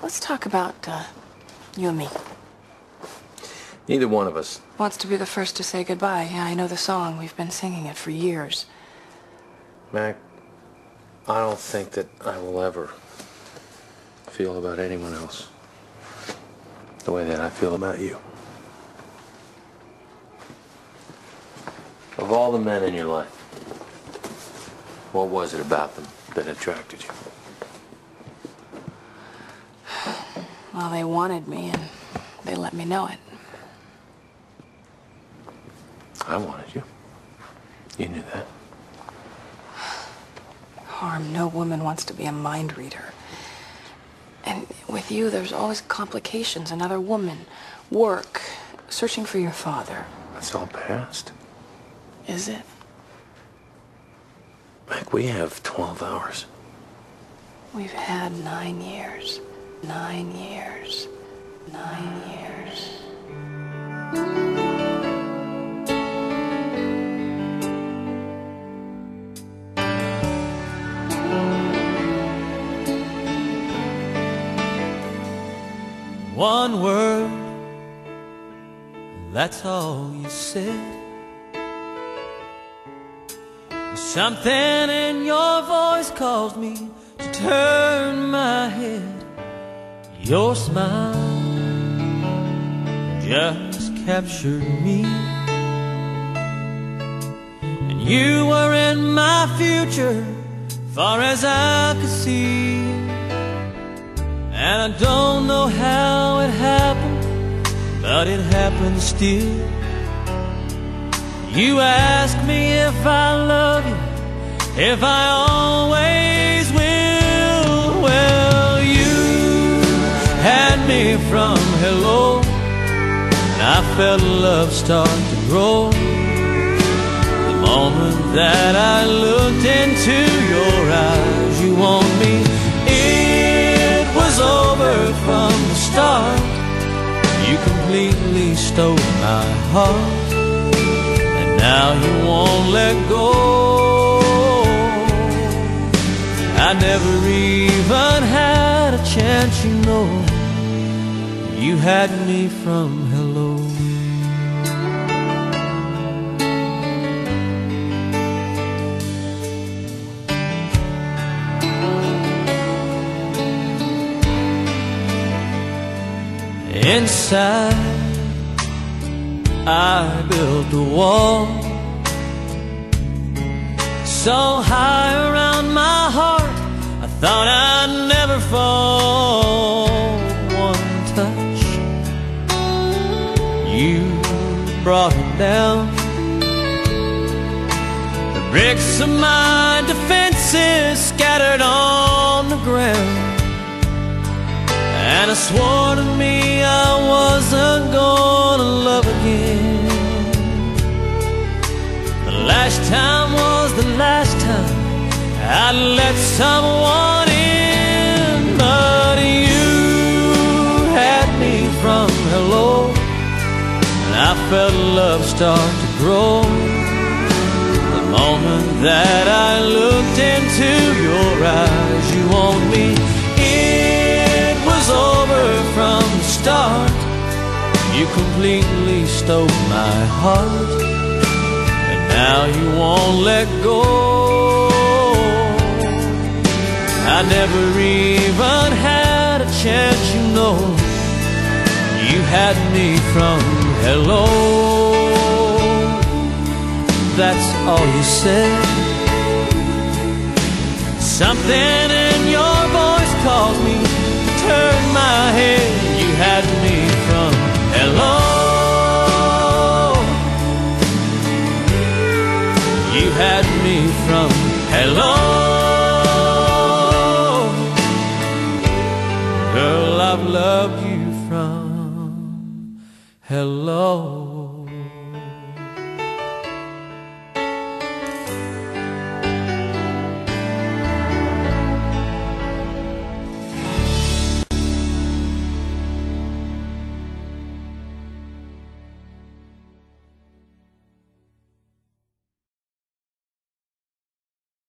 Let's talk about you and me. Neither one of us Wants to be the first to say goodbye. Yeah, I know the song. We've been singing it for years. Mac, I don't think that I will ever feel about anyone else the way that I feel about you. Of all the men in your life, what was it about them that attracted you? Well, they wanted me, and they let me know it. I wanted you. You knew that. Harm, no woman wants to be a mind reader. And with you, there's always complications. Another woman, work, searching for your father. That's all past. Is it? Mac, we have 12 hours. We've had 9 years. 9 years. 9 years. One word, that's all you said. Something in your voice caused me to turn my head. Your smile just captured me, and you were in my future, far as I could see. And I don't know how it happened, but it happened still. You ask me if I love you, if I always will. Well, you had me from hello, and I felt love start to grow. The moment that I looked into your eyes, you want me. It was over from the start. You completely stole my heart, and now you won't let go. I never even had a chance, you know. You had me from hello. Inside, I built a wall so high around my heart, I thought I'd never fall. One touch, you brought it down. The bricks of my defenses scattered on the ground, and I swore to me I wasn't gonna love again. The last time was the last time I'd let someone in, but you had me from hello, and I felt love start to grow. The moment that I looked into your eyes, you want me. It was over from the start. You completely stole my heart, and now you won't let go. I never even had a chance, you know. You had me from hello. That's all you said. Something